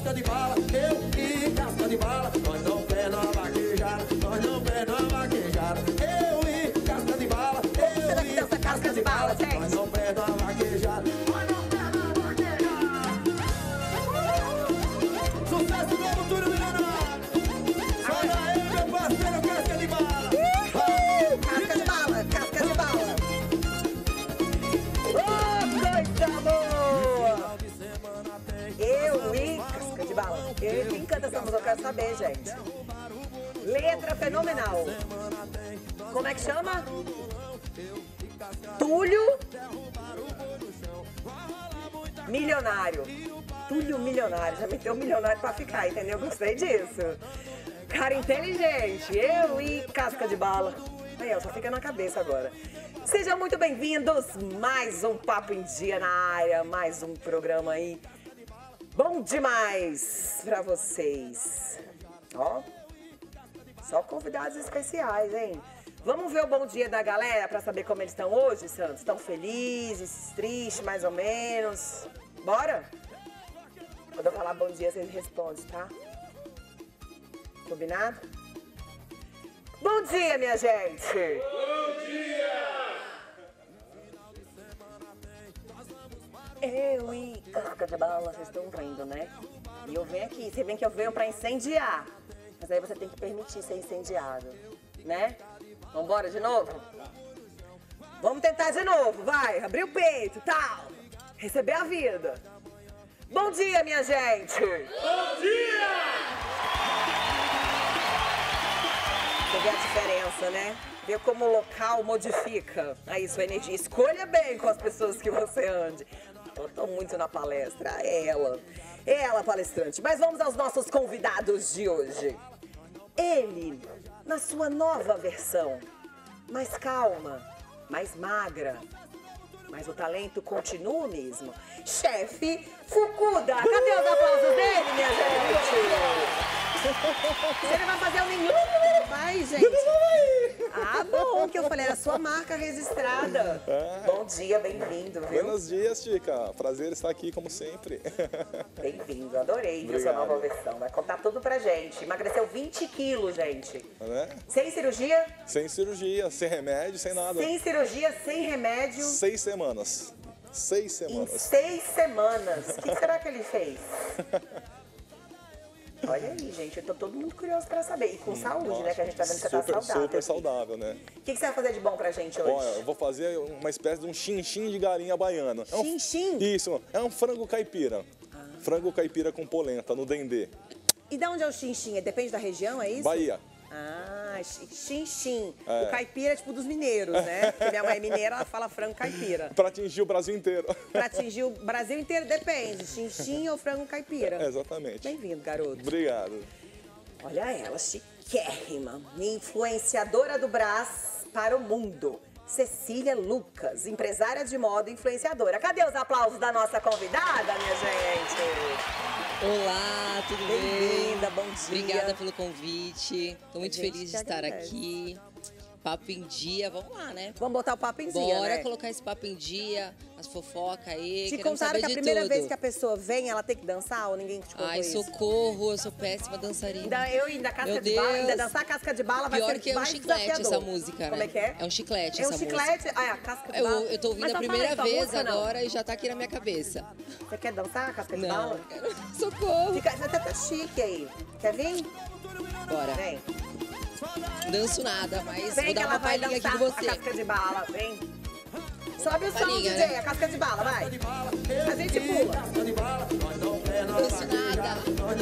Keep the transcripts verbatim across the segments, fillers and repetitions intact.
casca de bala, eu e casca de bala. Nós não perdemos a vaquejada, nós não perdemos a vaquejada. Eu e casca de bala, eu e essa casca de bala, gente. nós não perdemos a vaquejada. Nós não perdemos a vaquejada. Sucesso novo, Túlio Milionário. Olha aí, meu parceiro, casca de bala. Casca de bala, casca de bala. Oh, coisa boa! Eu e casca de bala. Eu, quem canta essa música eu quero saber, gente. Letra fenomenal. Como é que chama? Túlio Milionário. Túlio Milionário. Já meteu milionário pra ficar, entendeu? Gostei disso. Cara inteligente. Eu e casca de bala. Aí, ó, só fica na cabeça agora. Sejam muito bem-vindos. Mais um Papo em Dia na área. Mais um programa aí. Bom demais pra vocês. Ó, só convidados especiais, hein? Vamos ver o bom dia da galera pra saber como eles estão hoje, Santos? Estão felizes, tristes, mais ou menos? Bora? Quando eu falar bom dia, vocês respondem, tá? Combinado? Bom dia, minha gente! Bom dia! Eu e casca de bala, vocês estão vendo, né? E eu venho aqui, você vê que eu venho pra incendiar. Mas aí você tem que permitir ser incendiado, né? Vambora de novo? Vamos tentar de novo, vai. Abrir o peito, tal. Receber a vida. Bom dia, minha gente! Bom dia! Você vê a diferença, né? Vê como o local modifica aí sua energia. Escolha bem com as pessoas que você ande. Eu tô muito na palestra, é ela. É ela, palestrante. Mas vamos aos nossos convidados de hoje. Ele, na sua nova versão, mais calma, mais magra, mas o talento continua o mesmo. Chefe Fukuda, cadê os aplausos dele, minha gente? Você não vai fazer o nenhum? Vai, gente. Ah, bom, que eu falei, era a sua marca registrada. É. Bom dia, bem-vindo, viu? Buenos dias, Chica. Prazer estar aqui, como sempre. Bem-vindo, adorei viu, sua Obrigado. nova versão. Vai contar tudo pra gente. Emagreceu vinte quilos, gente. Né? Sem cirurgia? Sem cirurgia, sem remédio, sem nada. Sem cirurgia, sem remédio. Seis semanas. Seis Em semanas. seis semanas. O que será que ele fez? Olha aí, gente, eu tô todo mundo curioso pra saber. E com saúde, Nossa, né? Que a gente tá vendo que você tá super, saudável. super aqui. saudável, né? O que, que você vai fazer de bom pra gente hoje? Olha, eu vou fazer uma espécie de um chin-chin de galinha baiana. É um- Chin-chin? Isso, é um frango caipira. Frango caipira com polenta, no dendê. E de onde é o chin-chin? Depende da região, é isso? Bahia. Ah, chin-chin. É. O caipira é tipo dos mineiros, né? Porque minha mãe é mineira, ela fala frango caipira. Pra atingir o Brasil inteiro. Pra atingir o Brasil inteiro, depende. Chin-chin ou frango caipira. Exatamente. Bem-vindo, garoto. Obrigado. Olha ela, chiquérrima, influenciadora do Brás para o mundo. Cecília Lucas, empresária de moda e influenciadora. Cadê os aplausos da nossa convidada, minha gente? Olá, tudo bem? Bem-vinda, bom dia. Obrigada pelo convite. Estou muito A gente feliz de que estar agradece. aqui. Papo em dia, vamos lá, né? Vamos botar o papo em dia, Bora né? colocar esse papo em dia, as fofocas aí. Te queremos contaram saber que a de primeira tudo. vez que a pessoa vem, ela tem que dançar ou ninguém te contou Ai, isso? socorro, eu sou péssima dançarina. Ainda eu ainda casca Meu de bala, ainda Deus. dançar casca de bala vai Pior ser que é um mais chiclete desafiador. essa música, né? Como é que é? É um chiclete É um essa chiclete? Ah, é a casca de Eu, bala. eu tô ouvindo Mas a só fala primeira aí tua vez música, não. agora e já tá aqui na minha cabeça. Você quer dançar casca de Não, bala? quero... socorro. Fica, você tá chique aí. Quer vir? Bora. Vem. Danço nada, mas Vem vou que dar ela uma vai palhinha aqui dançar com a você. casca de bala. Vem. Sobe o som, Palhinha, D J. né? A casca de bala, vai. A gente pula. Danço nada.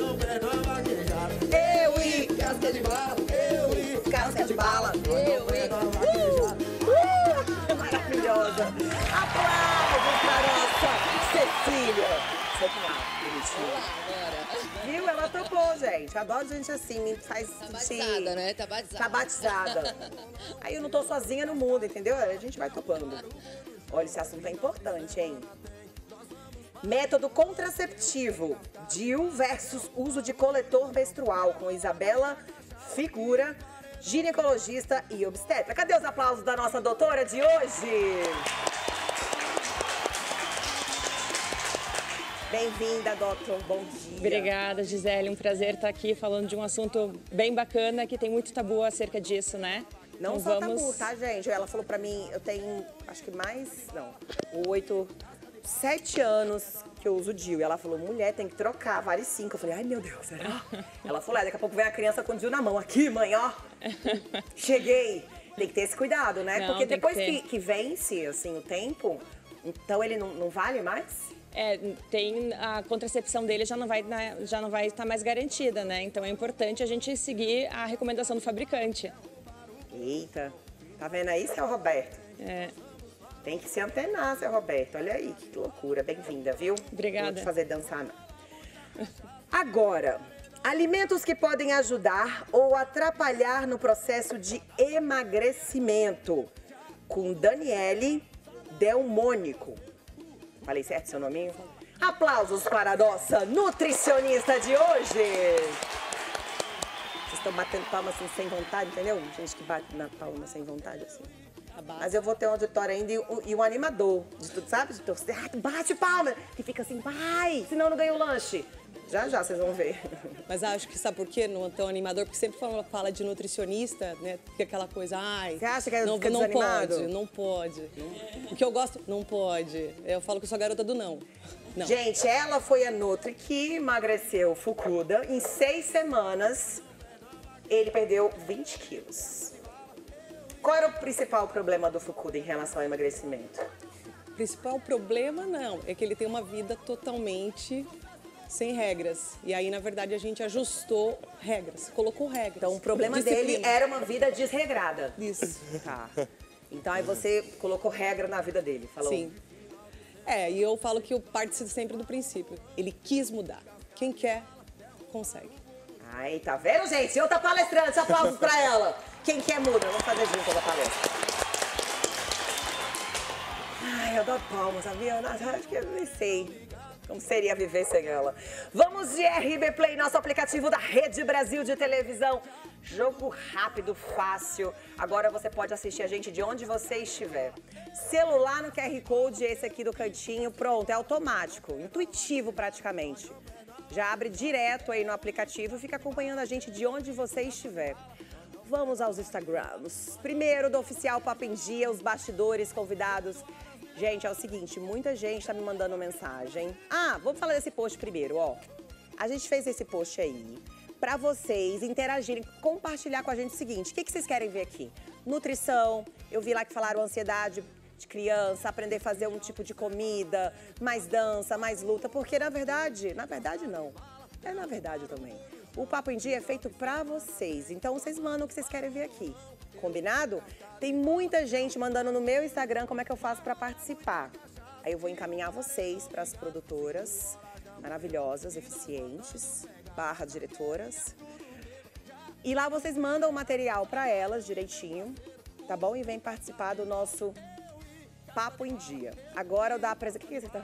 Eu e casca de bala. Eu e casca de bala. Eu e... Uh! Uh! Maravilhosa. Aplausos pra nossa Cecília. Cecília. Vamos lá, bora. Viu? Ela topou, gente. Adoro gente assim, me faz Tá sentir... batizada, né? Tá batizada. Tá batizada. Aí eu não tô sozinha no mundo, entendeu? A gente vai topando. Olha, esse assunto é importante, hein? Método contraceptivo. D I U versus uso de coletor menstrual, com Isabela Figura, ginecologista e obstetra. Cadê os aplausos da nossa doutora de hoje? Bem-vinda, doutor. Bom dia. Obrigada, Gisele. Um prazer estar aqui falando de um assunto bem bacana, que tem muito tabu acerca disso, né? Não então, só vamos... tabu, tá, gente? Ela falou pra mim, eu tenho, acho que mais, não, oito, sete anos que eu uso o D I U. E ela falou, mulher, tem que trocar, vale cinco. Eu falei, ai, meu Deus, será? Ela falou, é, daqui a pouco vem a criança com o D I U na mão. Aqui, mãe, ó. Cheguei. Tem que ter esse cuidado, né? Não, Porque tem depois que que, ter. que vence, assim, o tempo, então ele não, não vale mais? É, tem a contracepção dele já não vai na- já não vai estar mais garantida, né? Então é importante a gente seguir a recomendação do fabricante. Eita, tá vendo aí, seu Roberto? É, Tem que se antenar, seu Roberto. Olha aí, que loucura. Bem-vinda, viu? Obrigada. Não vou te fazer dançar, não. Agora, alimentos que podem ajudar ou atrapalhar no processo de emagrecimento. Com Daniele Delmônico. Falei certo seu nominho? Aplausos para a nossa nutricionista de hoje. Vocês estão batendo palma assim sem vontade, entendeu? Gente que bate na palma sem vontade, assim. Mas eu vou ter um auditório ainda e, o- e um animador de tudo, sabe? De torcer. Ah, bate palma! Que fica assim, vai! Senão não ganha o lanche. Já, já, vocês vão ver. Mas acho que sabe por quê? Não é tão animador, porque sempre fala, fala de nutricionista, né? Fica aquela coisa, ai. Você acha que é- não, fica não desanimado? pode, não pode. O que eu gosto, não pode. Eu falo que eu sou a garota do não. Não. Gente, ela foi a Nutri que emagreceu Fukuda. Em seis semanas, ele perdeu vinte quilos. Qual era o principal problema do Fukuda em relação ao emagrecimento? O principal problema, não, é que ele tem uma vida totalmente sem regras. E aí, na verdade, a gente ajustou regras, colocou regras. Então, o problema Disciplina. dele era uma vida desregrada. Isso. Tá. Então, aí você colocou regra na vida dele. Falou. Sim. É, e eu falo que eu parto sempre do princípio. Ele quis mudar. Quem quer, consegue. Ai, tá vendo, gente? Outra palestrante, aplausos pra ela. Quem quer muda, vamos fazer junto a palestra. Ai, eu dou palmas, sabia? Eu acho que eu nem sei como seria viver sem ela. Vamos de R B Play, nosso aplicativo da Rede Brasil de televisão. Jogo rápido, fácil. Agora você pode assistir a gente de onde você estiver. Celular no Q R Code, esse aqui do cantinho, pronto, é automático, intuitivo praticamente. Já abre direto aí no aplicativo e fica acompanhando a gente de onde você estiver. Vamos aos Instagrams. Primeiro do Oficial Papo em Dia, os bastidores convidados. Gente, é o seguinte, muita gente tá me mandando mensagem. Ah, vamos falar desse post primeiro, ó. A gente fez esse post aí pra vocês interagirem, compartilhar com a gente o seguinte. O que, que vocês querem ver aqui? Nutrição, eu vi lá que falaram ansiedade de criança, aprender a fazer um tipo de comida, mais dança, mais luta, porque na verdade, na verdade não, é na verdade também. O Papo em Dia é feito pra vocês, então vocês mandam o que vocês querem ver aqui, combinado? Tem muita gente mandando no meu Instagram como é que eu faço pra participar. Aí eu vou encaminhar vocês pras produtoras maravilhosas, eficientes, barra diretoras. E lá vocês mandam o material pra elas direitinho, tá bom? E vem participar do nosso Papo em Dia. Agora o da apresentação. O que que você tá?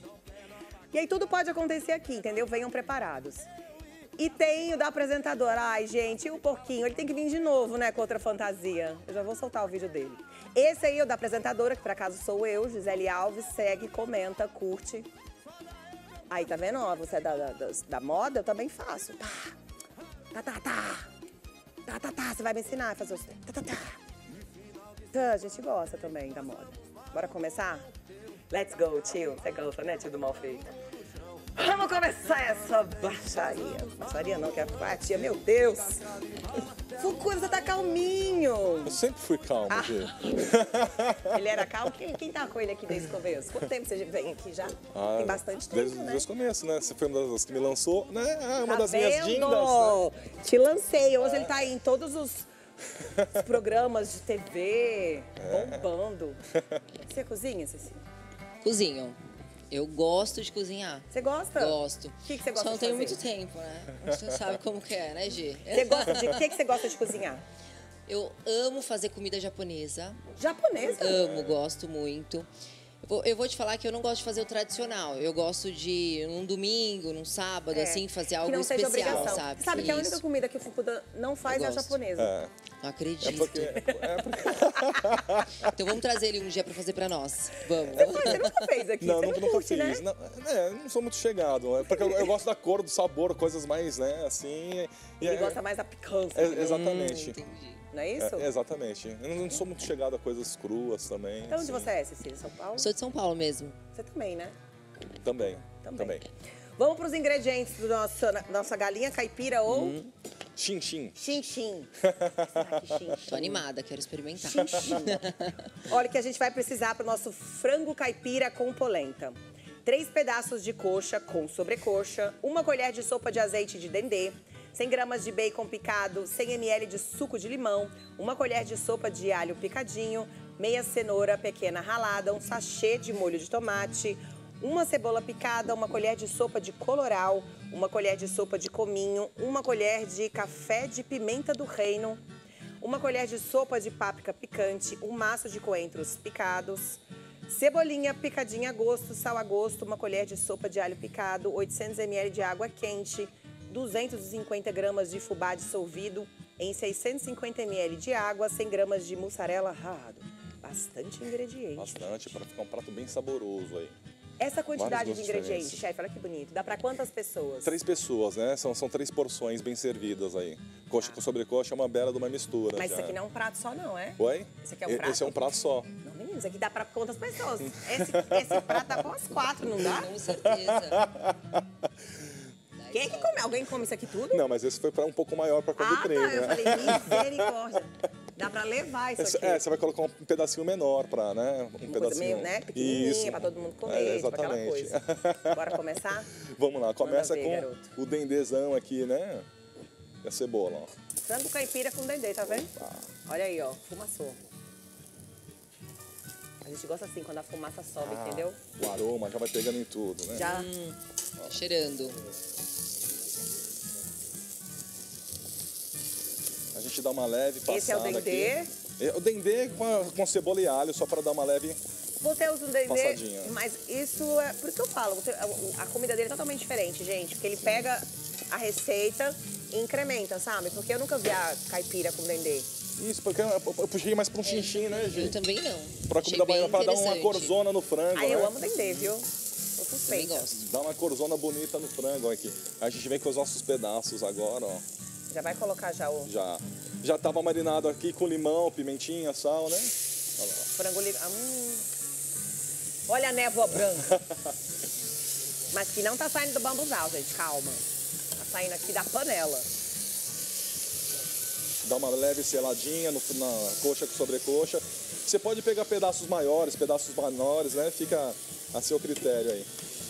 E aí tudo pode acontecer aqui, entendeu? Venham preparados. E tem o da apresentadora. Ai, gente, e o porquinho? Ele tem que vir de novo, né, com outra fantasia. Eu já vou soltar o vídeo dele. Esse aí é o da apresentadora, que por acaso sou eu, Gisele Alves. Segue, comenta, curte. Aí, tá vendo? Ó, você é da, da, da moda, eu também faço. Tá, tá, tá, tá. Tá, tá, tá. Você vai me ensinar a fazer os... Tá, tá, tá. Tá, a gente gosta também da moda. Bora começar? Let's go, tio. Você gosta, né, tio do mal feito? Vamos começar essa baixaria. Baixaria não, que é a tia, meu Deus. Fukuda, você tá calminho. Eu sempre fui calmo, Ah. Gê. Ele era calmo? Quem, quem tá com ele aqui desde o começo? Quanto tempo você vem aqui já? Ah, Tem bastante tempo, desde, né? desde o começo, né? Você foi uma das que me lançou, né? Ah, uma Tá das minhas vendo? dindas, né? Te lancei. Hoje ele tá aí em todos os, os programas de T V, É. bombando. Você cozinha, Ceci? Cozinho. Eu gosto de cozinhar. Você gosta? Gosto. O que, que você gosta Só não de tenho fazer? muito tempo, né? Você sabe como que é, né, Gi? Você gosta de... O que, que você gosta de cozinhar? Eu amo fazer comida japonesa. Japonesa? Amo, gosto muito. Eu vou, eu vou te falar que eu não gosto de fazer o tradicional. Eu gosto de, num domingo, num sábado, É, assim, fazer que algo não seja especial, obrigação. sabe? Sabe que a única Isso. comida que o Fukuda não faz Eu é a gosto. japonesa. É. Não acredito. É porque... É porque... Então vamos trazer ele um dia pra fazer pra nós. Vamos. Você nunca fez aqui, Não, você nunca, não nunca curte, fiz. né? Não, é, não sou muito chegado. É porque eu, eu gosto da cor, do sabor, coisas mais, né, assim... e Ele é- gosta mais da picância. é, né? exatamente. Entendi. Não é isso? É, exatamente. Eu não sou muito chegado a coisas cruas também. Então onde assim. você é, Cecília? São Paulo? Sou de São Paulo mesmo. Você também, né? Também. Também. Também. Vamos para os ingredientes da nossa, nossa galinha caipira ou Xim-xim. chin-chin. Será que chin-chin? Tô animada, quero experimentar. Olha o que a gente vai precisar para o nosso frango caipira com polenta. Três pedaços de coxa com sobrecoxa, uma colher de sopa de azeite de dendê, cem gramas de bacon picado, cem mililitros de suco de limão, uma colher de sopa de alho picadinho, meia cenoura pequena ralada, um sachê de molho de tomate, uma cebola picada, uma colher de sopa de coloral, uma colher de sopa de cominho, uma colher de café de pimenta do reino, uma colher de sopa de páprica picante, um maço de coentros picados, cebolinha picadinha a gosto, sal a gosto, uma colher de sopa de alho picado, oitocentos mililitros de água quente, duzentos e cinquenta gramas de fubá dissolvido em seiscentos e cinquenta mililitros de água, cem gramas de mussarela ralado. Bastante ingrediente. Bastante, para ficar um prato bem saboroso aí. Essa quantidade Vários de gostos ingredientes, diferentes. chefe, olha que bonito. Dá para quantas pessoas? Três pessoas, né? São, são três porções bem servidas aí. Coxa com sobrecoxa é uma bela de uma mistura. Mas já. isso aqui não é um prato só não, é? Oi? Esse aqui é um E- prato? Esse é um prato só. Não, menino, isso aqui dá para quantas pessoas? Esse, esse prato dá para umas quatro, não dá? Com certeza. Quem é que come? Alguém come isso aqui tudo? Não, mas esse foi para um pouco maior para comer Ah, três, tá. Eu né? falei, misericórdia. Dá pra levar isso Esse- aqui. É, você vai colocar um pedacinho menor para, né? Um Uma coisa pedacinho. meio, né, pequenininha, Isso. pra todo mundo comer, É, tipo aquela exatamente. coisa. Bora começar? Vamos lá, começa ver, com garoto. o dendezão aqui, né? E a cebola, ó. Frango caipira com dendê, tá vendo? Olha aí, ó, fumaçou. A gente gosta assim, quando a fumaça sobe, Ah, entendeu? O aroma já vai pegando em tudo, né? Já. Cheirando. A gente dá uma leve passada Esse é o dendê. aqui. É, o dendê com, a- com cebola e alho, só para dar uma leve... Você usa um dendê, Passadinha. mas isso é... Por isso que eu falo, você- a, a comida dele é totalmente diferente, gente. Porque ele pega a receita e incrementa, sabe? Porque eu nunca vi a caipira com dendê. Isso, porque eu, eu puxei mais para um chinchim, né, Eu gente? também não. Pra Achei comida bem baiana, para dar uma interessante. corzona no frango, Aí eu né? amo dendê, viu? Tô Também suspeita. gosto. Dá uma corzona bonita no frango aqui. A gente vem com os nossos pedaços agora, ó. Já vai colocar já o Já, já tava marinado aqui com limão, pimentinha, sal, né? Olha lá. frango li... hum. Olha a névoa branca. Mas que não tá saindo do bambuzal, gente, calma. Tá saindo aqui da panela. Dá uma leve seladinha no, na coxa com sobrecoxa. Você pode pegar pedaços maiores, pedaços menores, né? Fica a seu critério aí.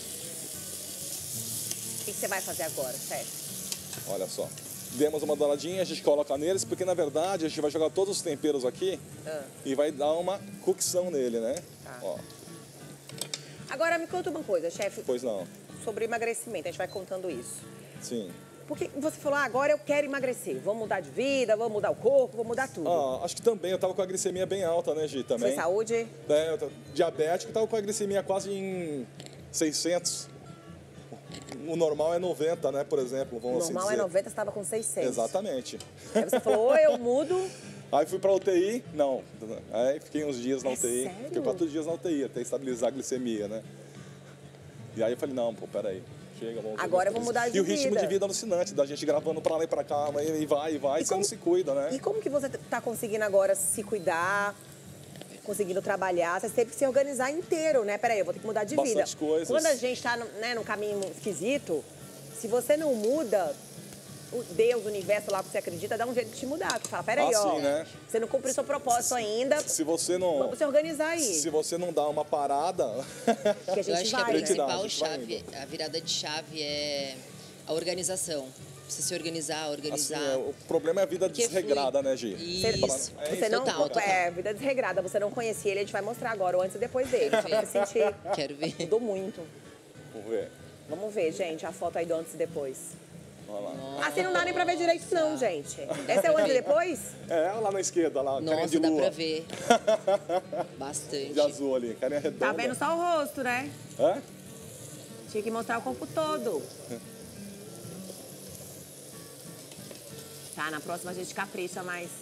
O que que você vai fazer agora, chefe? Olha só. Demos uma douradinha, a gente coloca neles, porque na verdade a gente vai jogar todos os temperos aqui Ah. e vai dar uma cocção nele, né? Tá. Ó, Agora me conta uma coisa, chefe, pois não. sobre emagrecimento. A gente vai contando isso. Sim. Porque você falou, ah, agora eu quero emagrecer. Vou mudar de vida, vou mudar o corpo, vou mudar tudo. Ah, acho que também, eu tava com a glicemia bem alta, né, Gi, também. Foi saúde? É, eu tô diabético, tava com a glicemia quase em seiscentos. O normal é noventa, né, por exemplo, O vamos normal assim é dizer. noventa, você estava com seiscentos. Exatamente. Aí você falou, ou eu mudo. Aí fui pra U T I, não. Aí fiquei uns dias na É U T I. sério? Fiquei quatro dias na U T I, até estabilizar a glicemia, né? E aí eu falei, não, pô, peraí. Chega, vamos Agora eu vou mudar de E o ritmo vida. de vida alucinante, da gente gravando pra lá e pra cá, e vai, e vai, E você como- não se cuida, né? E como que você tá conseguindo agora se cuidar, conseguindo trabalhar? Você teve que se organizar inteiro, né? Peraí, eu vou ter que mudar de vida. Bastante coisas. Quando a gente tá no, né, num caminho esquisito, se você não muda, o Deus, o universo lá que você acredita, dá um jeito de te mudar. Tu fala, peraí, Ah, ó, sim, né? você não cumpriu seu propósito ainda, Se você não... vamos se organizar aí. Se você não dá uma parada... Que a Eu gente acho que a vai, né? Acreditar, principal a gente vai chave, a virada de chave é a organização. Você se organizar, Assim, organizar. é, o problema é a vida Porque desregrada, flui. né, Gi? Isso. É Você não, Total, total. é, vida desregrada, você não conhecia ele, a gente vai mostrar agora o antes e depois dele, pra você sentir. Quero ver. Mudou muito. Vamos ver. Vamos ver, gente, a foto aí do antes e depois. Olha lá. Assim não dá nem pra ver direito não, gente. Esse é o antes e depois? É, lá na esquerda, lá, carinha de Nossa, dá lua. pra ver. Bastante. De azul ali, carinha redonda. Tá vendo só o rosto, né? Hã? Tinha que mostrar o corpo todo. Tá, na próxima a gente capricha mais.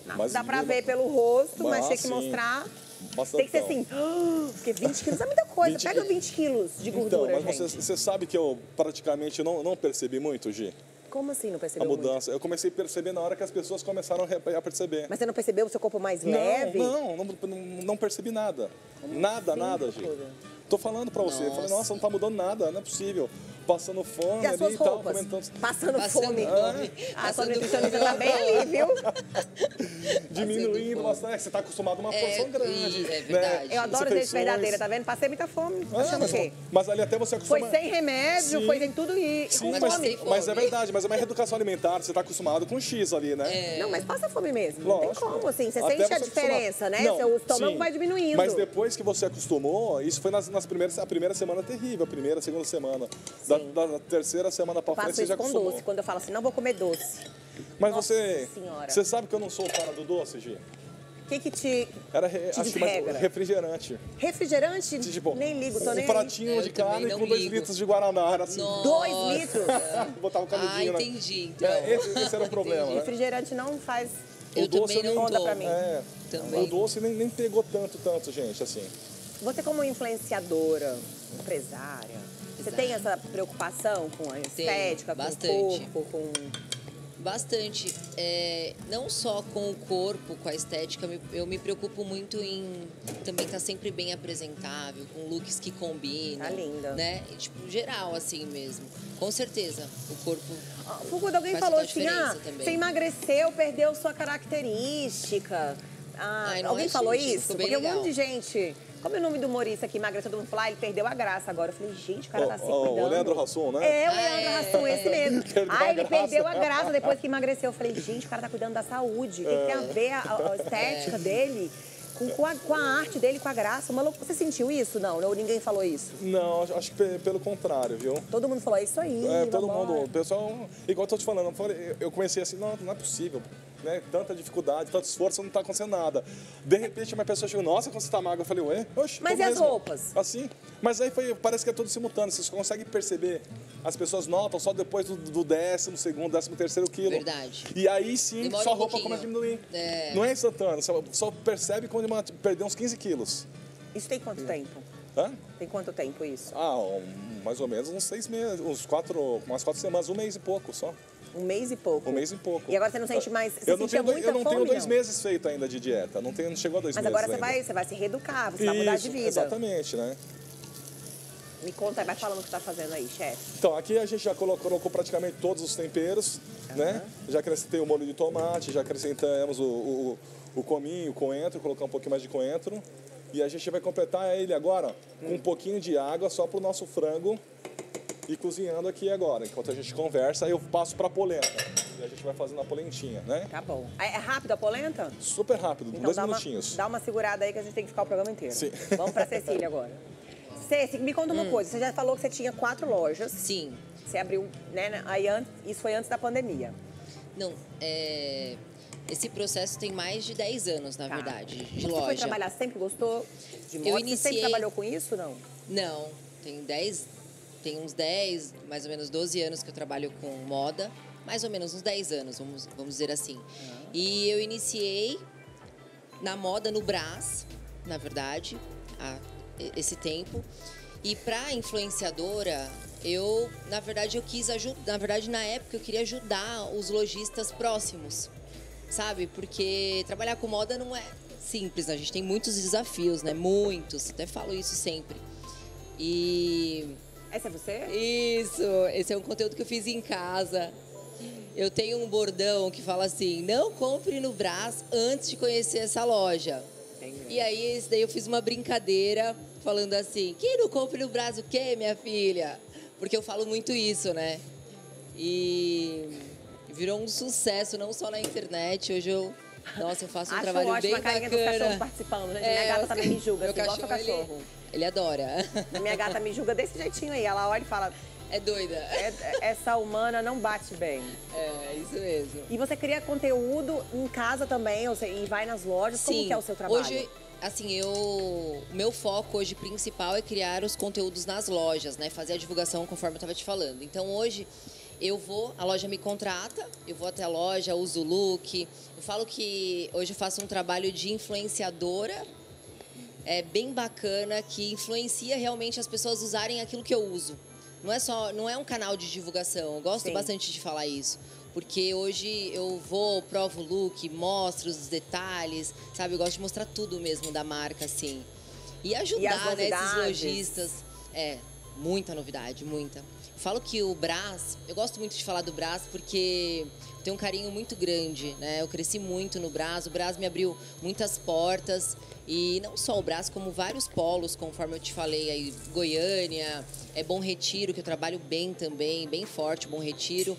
Mas Dá pra menina, ver pelo rosto, mas Ah, tem que sim. mostrar. bastantão. Tem que ser assim, "Ah", porque vinte quilos é muita coisa. vinte Pega vinte quilos de Então, gordura, mas gente. você, você sabe que eu praticamente não, não percebi muito, Gi, Como assim não a percebeu muito? mudança. Eu comecei a perceber na hora que as pessoas começaram a re- a perceber. Mas você não percebeu o seu corpo mais Não, leve? não, não, não, não percebi nada. Nada, assim, nada, Gi. doutora? Tô falando pra você. Eu falei, nossa, não tá mudando nada, não é possível. Passando fome E as ali suas e tal, roupas? comentando. Passando, Passando fome. fome. A sua Passando nutricionista fome. tá bem ali, viu? Diminuindo fome. bastante. Você tá acostumado a uma É, porção grande. e- é né? verdade. Eu adoro Refeições. gente verdadeira, tá vendo? Passei muita fome. Ah, Achando o mas, quê? mas ali até você Foi acostuma. sem remédio, Sim. foi sem tudo e Sim, com mas, fome. fome. mas é verdade, mas é uma reeducação alimentar, você tá acostumado com X ali, né? Não, mas passa fome mesmo. Não tem Lógico. como, assim. Você Até sente a você diferença, acostumar. né? Não, Seu estômago sim. vai diminuindo. Mas depois que você acostumou, isso foi nas, nas primeiras, a primeira semana terrível, a primeira, a segunda semana. Da, da terceira semana pra Eu frente faço você já isso com acostumou. doce. Quando eu falo assim, não vou comer doce. Mas Nossa você, Senhora. você sabe que eu não sou o cara do doce, Gi? O que que te... Era re, Te acho que mais desregra. refrigerante. Refrigerante? Tipo, Nem ligo, tô um nem aí. pratinho É, de eu também carne não com dois ligo. litros de Guaraná. Era assim. Nossa. Dois litros? Botava o Ah, canudinho, né? entendi, então. É, esse, esse era o problema, né? Refrigerante não faz... Eu O doce também não conta pra tomo. mim. É, Também. o doce nem, nem pegou tanto, tanto, gente, assim. Você como influenciadora, empresária, você tem essa preocupação com a estética, com bastante. o corpo, com... Bastante. É, não só com o corpo, com a estética, me- eu me preocupo muito em também estar sempre bem apresentável, com looks que combinam. Tá linda. Né? E, tipo, geral, assim mesmo. Com certeza, o corpo... Ah, Fukuda, alguém Faz falou total assim, ah, diferença também. você emagreceu, perdeu sua característica. Ah, Ai, não alguém é, falou gente, isso? ficou bem Porque um legal. monte de gente... Como é o nome do humorista que emagreceu, todo mundo falou, ah, ele perdeu a graça agora. Eu falei, gente, o cara tá se Ó, ó, cuidando. o Leandro Hassum, né? É, o Ah, Leandro é. Hassum, esse mesmo. Perdeu Ah, a ele graça. perdeu a graça depois que emagreceu. Eu falei, gente, o cara tá cuidando da saúde. O que, que tem a ver a, a- a estética dele com, com, a, com a arte dele, com a graça? Uma loucura. Você sentiu isso? Não, ou ninguém falou isso? Não, acho- acho que pe- pelo contrário, viu? Todo mundo falou, é isso aí, É, todo vambora. mundo, o pessoal, igual eu tô te falando, eu falei- eu comecei assim, não, não é possível, né? Tanta dificuldade, tanto esforço, não tá acontecendo nada. De repente, uma pessoa chegou, nossa, quando você tá magro, eu falei, ué, oxe, Mas tô e as mesmo. roupas? Assim, mas aí foi, parece que é tudo simultâneo, você consegue perceber, as pessoas notam só depois do, do décimo segundo, décimo terceiro quilo. Verdade. E aí sim, Demora sua um roupa pouquinho. começa a diminuir. É. Não é instantâneo, você só percebe quando uma- perdeu uns quinze quilos. Isso tem quanto tempo? Hã? Tem quanto tempo isso? Ah, um- mais ou menos uns seis meses, uns quatro, umas quatro semanas, um mês e pouco só. Um mês e pouco. Um mês e pouco. E agora você não sente mais... Você Eu não, sentia tenho, dois- muita eu não tenho fome, dois não? meses feito ainda de dieta. Não, tenho, não chegou a dois Mas meses agora você ainda. vai, você vai se reeducar, você vai mudar de Isso, vida. Exatamente, né? Me conta, vai falando o que você tá fazendo aí, chefe. Então, aqui a gente já colocou, colocou praticamente todos os temperos, né? Já acrescentei o molho de tomate, já acrescentamos o, o, o cominho, o coentro, colocar um pouquinho mais de coentro. E a gente vai completar ele agora com um pouquinho de água só pro nosso frango ir cozinhando aqui agora. Enquanto a gente conversa, aí eu passo pra polenta. E a gente vai fazendo a polentinha, né? Tá bom. É é rápido a polenta? Super rápido, Então dois dá uma, minutinhos. dá uma segurada aí que a gente tem que ficar o programa inteiro. Sim. Vamos pra Cecília agora. Ceci, me conta uma Hum. coisa. Você já falou que você tinha quatro lojas. Sim. Você abriu, né? Aí antes, isso foi antes da pandemia. Não, é... Esse processo tem mais de dez anos, na Tá. verdade, de Você loja. foi trabalhar, sempre gostou de moda? Eu Você sempre iniciei- trabalhou com isso, não? Não, tem dez, tem uns dez, mais ou menos doze anos que eu trabalho com moda. Mais ou menos uns dez anos, vamos, vamos dizer assim. E eu iniciei na moda no Brás, na verdade, há esse tempo. E para influenciadora, eu, na verdade, eu quis ajudar. Na verdade, na época, eu queria ajudar os lojistas próximos, sabe? Porque trabalhar com moda não é simples, né? A gente tem muitos desafios, né? Muitos. Até falo isso sempre. E Essa é você? isso, esse é um conteúdo que eu fiz em casa. Eu tenho um bordão que fala assim: não compre no Brás antes de conhecer essa loja. E aí, esse daí eu fiz uma brincadeira falando assim: quem não compre no Brás o quê, minha filha? Porque eu falo muito isso, né? E virou um sucesso, não só na internet. Hoje eu, nossa, eu faço um Acho trabalho ótimo bem a carinha dos cachorros bacana. participando, né? É, Minha gata os- também me julga, meu assim, igual seu cachorro, cachorro. Ele, ele adora. A minha gata me julga desse jeitinho aí. Ela olha e fala, É doida. "É- essa humana não bate bem. É, isso mesmo. E você cria conteúdo em casa também, ou seja, e vai nas lojas? Como que é o seu trabalho? Hoje, assim, eu, o meu foco hoje principal é criar os conteúdos nas lojas, né? Fazer a divulgação conforme eu estava te falando. Então, hoje, Eu vou, a loja me contrata, eu vou até a loja, uso o look. Eu falo que hoje eu faço um trabalho de influenciadora, é bem bacana, que influencia realmente as pessoas usarem aquilo que eu uso. Não é só, não é um canal de divulgação, eu gosto Sim. bastante de falar isso. Porque hoje eu vou, provo o look, mostro os detalhes, sabe? Eu gosto de mostrar tudo mesmo da marca, assim. E ajudar, né, esses lojistas. É, muita novidade, muita. Eu falo que o Brás, eu gosto muito de falar do Brás porque tenho um carinho muito grande, né? Eu cresci muito no Brás, o Brás me abriu muitas portas. E não só o Brás, como vários polos, conforme eu te falei, aí, Goiânia, é Bom Retiro, que eu trabalho bem também, bem forte, Bom Retiro.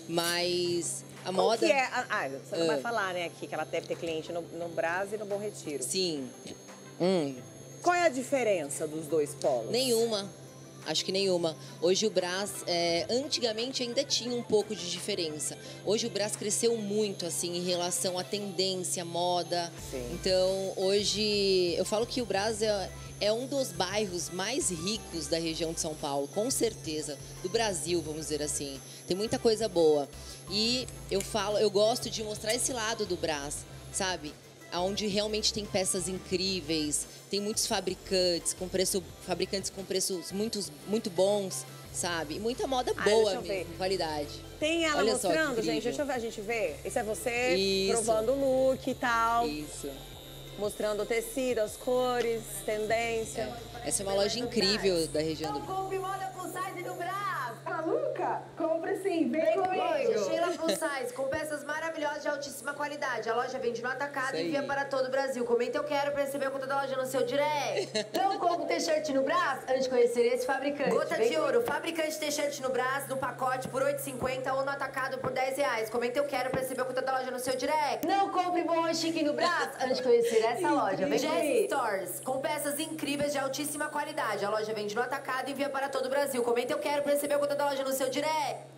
Mas a Qual moda... que é? a- Ah, você não Ah. vai falar, né, aqui, que ela deve ter cliente no, no Brás e no Bom Retiro. Sim. Hum, Qual é a diferença dos dois polos? nenhuma. Acho que nenhuma. Hoje o Brás, é, antigamente ainda tinha um pouco de diferença. Hoje o Brás cresceu muito, assim, em relação à tendência, moda. Sim. Então, hoje, eu falo que o Brás é, é um dos bairros mais ricos da região de São Paulo, com certeza. Do Brasil, vamos dizer assim. Tem muita coisa boa. E eu falo, eu gosto de mostrar esse lado do Brás, sabe? Onde realmente tem peças incríveis, tem muitos fabricantes com preço, fabricantes com preços muito, muito bons, sabe? E muita moda Ah, boa deixa eu ver. mesmo, qualidade. Tem ela Olha só que mostrando, gente? incrível. Deixa eu ver, a gente ver. Isso é você Isso. provando o look e tal, Isso. mostrando o tecido, as cores, tendência. Essa é uma loja incrível da região do Brás. compre moda plus size do Brás. Maluca? Compre sim, vem Oi, Sheila Plus Size, com peças maravilhosas de altíssima qualidade. A loja vende no atacado Isso e aí. envia para todo o Brasil. Comenta eu quero para receber a conta da loja no seu direct. Não compra um t-shirt no Brás antes de conhecer esse fabricante. Gota Vem de ouro, fabricante t-shirt no Brás, no pacote por oito reais e cinquenta centavos ou no atacado por dez reais. Comenta eu quero para receber a conta da loja no seu direct. Não compre bom e chique no Brás antes de conhecer essa loja. Vem Jazz Stores, com peças incríveis de altíssima qualidade. A loja vende no atacado e envia para todo o Brasil. Comenta eu quero para receber a conta da loja no seu direct.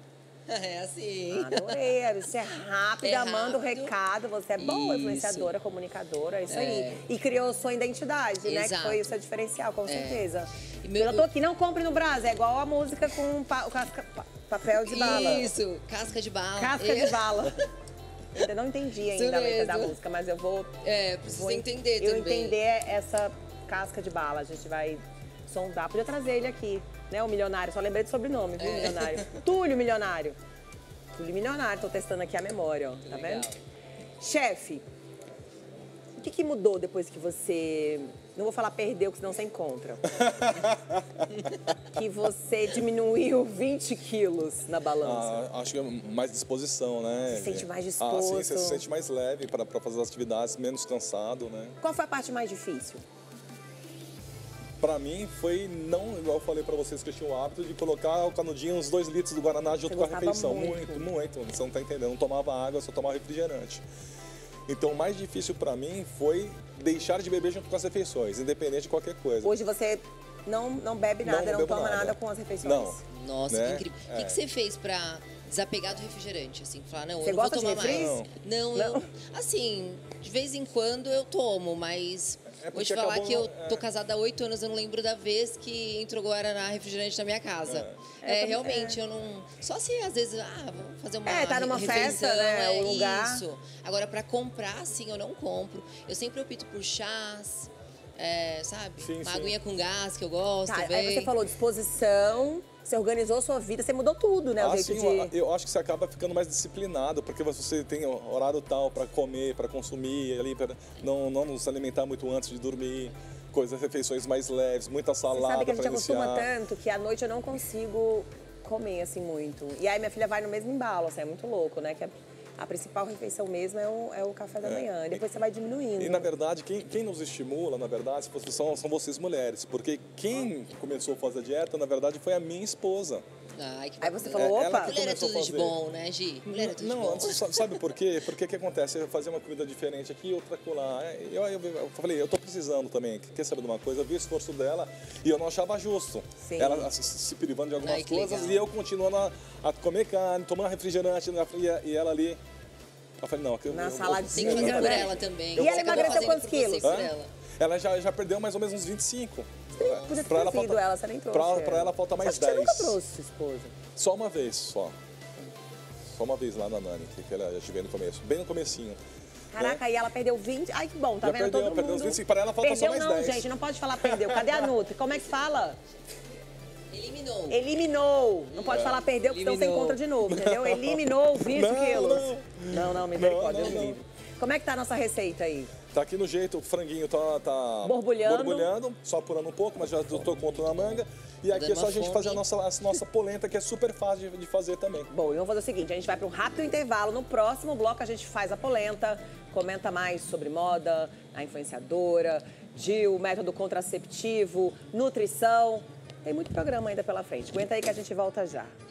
É assim. Adorei, você é rápida, É manda o rápido. recado, você é boa Isso. influenciadora, comunicadora, é isso É. aí. E criou sua identidade, né? Que Exato. foi o seu diferencial, com certeza. E meu- Eu tô aqui, não compre no Brás, é igual a música com pa- o casca- pa- papel de bala. Isso, casca de bala. Casca de bala. Ainda não entendi ainda Isso a letra da mesmo. música, mas eu vou, É, precisa vou entender eu também. entender essa casca de bala. A gente vai sondar. Podia trazer ele aqui, né? O milionário. Só lembrei do sobrenome, viu, É. milionário? Túlio Milionário. Túlio Milionário. Tô testando aqui a memória, ó. Tá Legal. vendo? Chefe, o que, que mudou depois que você... Não vou falar perdeu, que senão você encontra. Que você diminuiu vinte quilos na balança. Ah, acho que é mais disposição, né? Se sente mais Ah, disposto. sim, você se sente mais leve para fazer as atividades, menos cansado, né? Qual foi a parte mais difícil? Pra mim foi não, igual eu falei pra vocês que eu tinha o hábito de colocar o canudinho, uns dois litros do Guaraná junto Você com a gostava refeição. muito. Muito, muito. Você não tá entendendo. Não tomava água, só tomava refrigerante. Então o mais difícil pra mim foi deixar de beber junto com as refeições, independente de qualquer coisa. Hoje você não, não bebe Não, nada, não não, bebo toma nada. nada com as refeições. Não. Nossa, Né? que incrível. O que, que você fez pra desapegar do refrigerante? Assim, falar, não, Você eu não vou gosta de tomar refri? mais. Não, Não? eu. Assim, de vez em quando eu tomo, mas. É Vou te porque falar acabou- que eu tô é. casada há oito anos, eu não lembro da vez que entrou Guaraná refrigerante na minha casa. É, É, eu também- realmente, eu não. Só se às vezes, ah, vamos fazer uma. É, tá numa refeição, festa, né, é um lugar. Isso. Agora, pra comprar, sim, eu não compro. Eu sempre opto por chás, é, sabe? Sim, uma sim. aguinha com gás que eu gosto. Tá, também. aí você falou disposição, você organizou sua vida, você mudou tudo, né? O Ah, jeito sim, de... eu acho que você acaba ficando mais disciplinado, porque você tem horário tal para comer, para consumir, ali para não, não se alimentar muito antes de dormir, coisas, refeições mais leves, muita Você salada sabe que a para gente acostuma iniciar. tanto que à noite eu não consigo comer, assim, muito. E aí minha filha vai no mesmo embalo, assim, é muito louco, né? Que a, a principal refeição mesmo é o, é o café da manhã. E depois você vai diminuindo. E na verdade, quem, quem nos estimula, na verdade, são, são vocês mulheres, porque quem começou a fazer dieta, na verdade, foi a minha esposa. Ai, que Aí você bacana. falou, É, ela opa, que Mulher é começou a tudo de fazer. bom, né, Gi? Mulher é tudo de Não, bom. sa- sabe por quê? Porque o que acontece? Eu fazia uma comida diferente aqui, outra lá. Eu, eu, eu falei, eu tô precisando também. Quer saber de uma coisa? Eu vi o esforço dela e eu não achava justo. Sim. Ela se, se privando de algumas Ai, que coisas legal. e eu continuando a, a comer carne, tomando refrigerante e, e ela ali. Eu falei, não, que eu, Na eu- saladinha. Tem que fazer por né? ela também. E ela Você acabou emagreceu fazendo quantos por você e quilos? por Hã? ela. Ela já, já perdeu mais ou menos uns vinte e cinco. Podia ter Pra ela trazido falta- ela, você nem trouxe pra- ela. pra ela falta mais Só que você nunca dez. trouxe sua esposa. Só uma vez, só. Só uma vez lá na Nani, que ela já tive no começo, bem no comecinho. Caraca, né? e ela perdeu vinte. Ai, que bom, tá Já vendo? perdeu, Todo perdeu mundo. uns vinte e cinco. Para ela falta perdeu só mais não, dez. gente, não pode falar perdeu. Cadê a Nutri? Como é que fala? Eliminou. Eliminou. Não pode É. falar perdeu, porque senão você Eliminou. encontra de novo, entendeu? Eliminou vinte Não, quilos. não. Não, não, misericórdia, Não, não, Deus não. livre. Como é que tá a nossa receita aí? Tá aqui no jeito, o franguinho tá, tá Borbulhando. borbulhando, só apurando um pouco, mas já tô com outro na manga. E aqui Dando é só uma a gente fome. fazer a nossa, a nossa polenta, que é super fácil de, de fazer também. Bom, e vamos fazer o seguinte, a gente vai para um rápido intervalo. No próximo bloco a gente faz a polenta, comenta mais sobre moda, a influenciadora, Gil, método contraceptivo, nutrição. Tem muito programa ainda pela frente. Aguenta aí que a gente volta já.